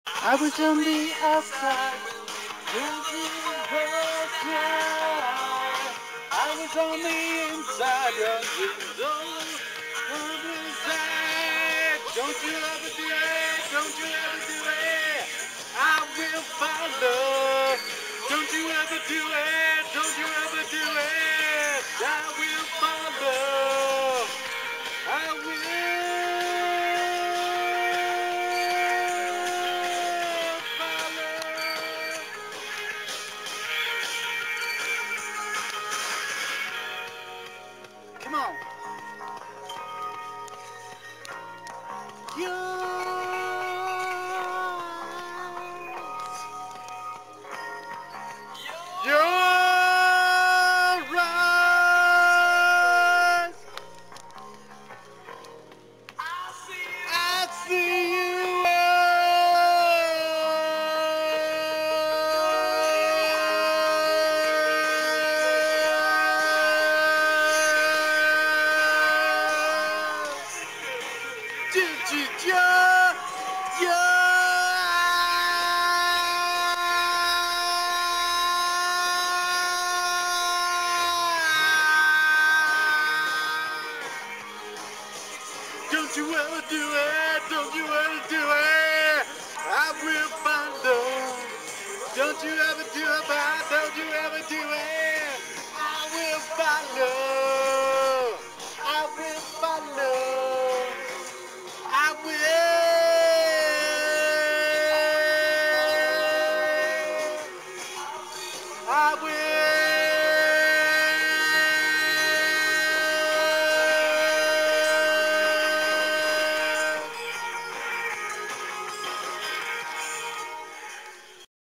I was on the outside, looking outside. I was on the inside, running on the side. Don't you ever do it, don't you ever do it.